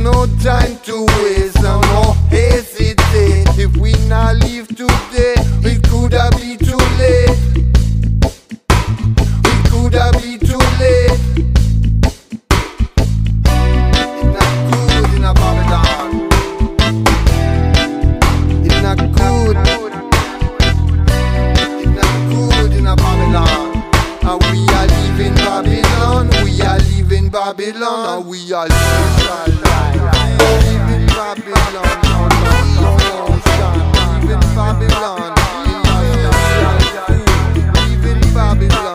no time to waste, so no hesitate. If we not leave today, it coulda be too late. It coulda be too late. It's not good in a Babylon. It's not good. It's not good in a Babylon. And we are leaving Babylon. We are leaving Babylon. And we are leaving Babylon. Leaving Babylon. Leaving Babylon.